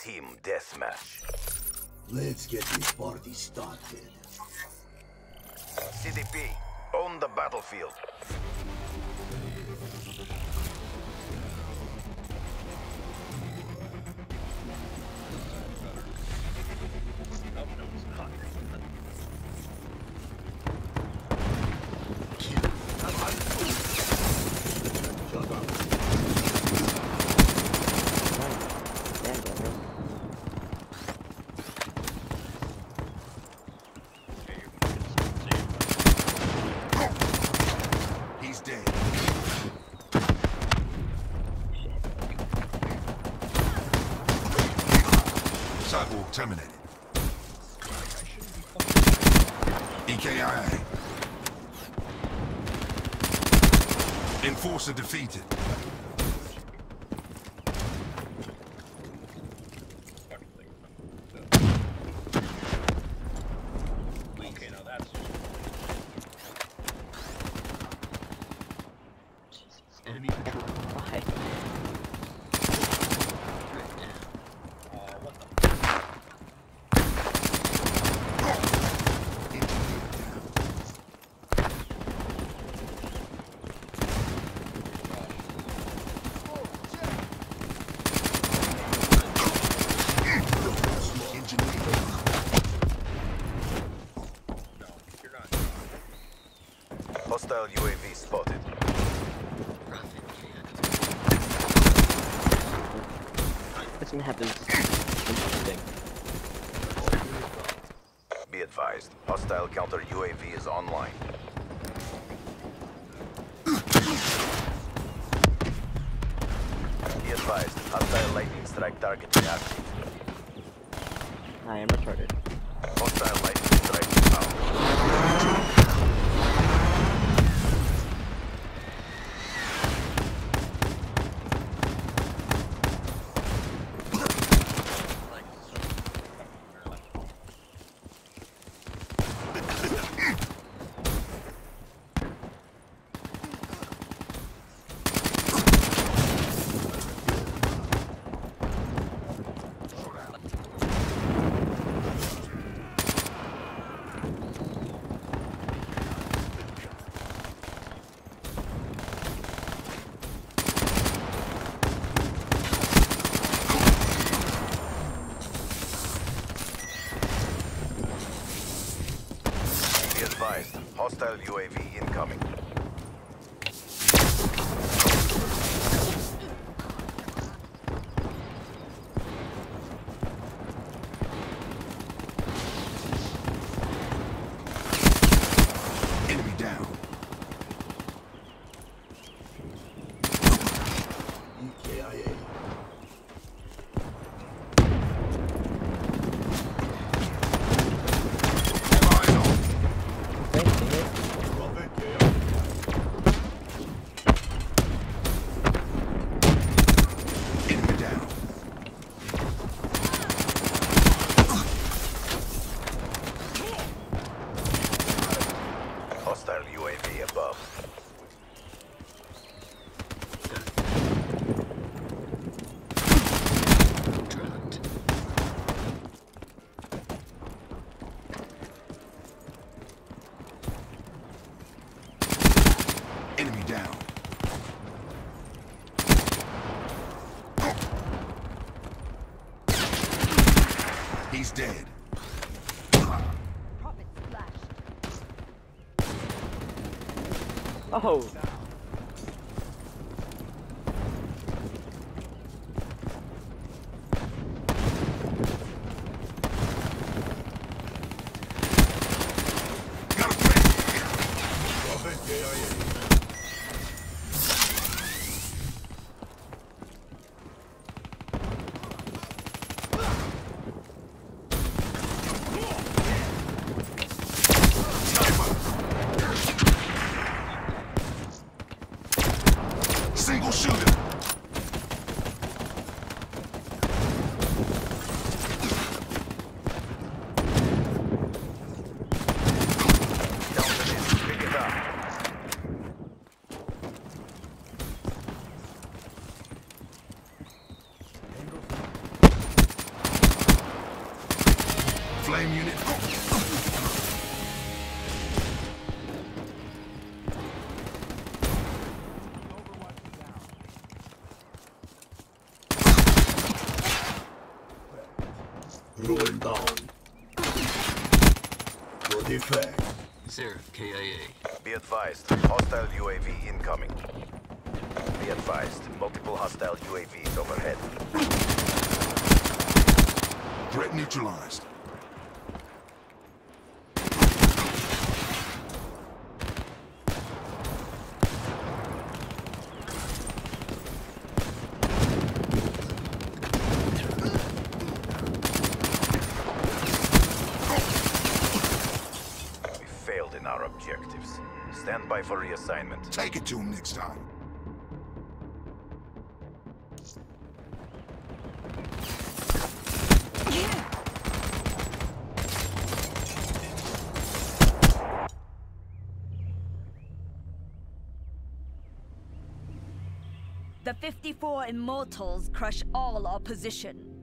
Team deathmatch. Let's get this party started. CDP, own the battlefield. Cyborg terminated. EKIA. Enforcer defeated. Okay, now that's enemy control. Why? What the? No, you're not. Hostile UAV spotted. What's gonna happen? Interesting. Be advised, hostile counter UAV is online. Be advised, hostile lightning strike target reactive. I am retarded. Hostile lightning strike found. Be advised, hostile UAV incoming. Enemy down. EKIA. Eyes on. Prophet KIA. Enemy down. Hostile UAV above. Enemy down. He's dead. Prophet splashed. Oh! Got a threat. Prophet KIA. fact. Sir, KIA. Be advised, hostile UAV incoming. Be advised, multiple hostile UAVs overhead. Threat neutralized. We failed in our objectives. Stand by for reassignment. Take it to him next time. The 54 Immortals crush all opposition.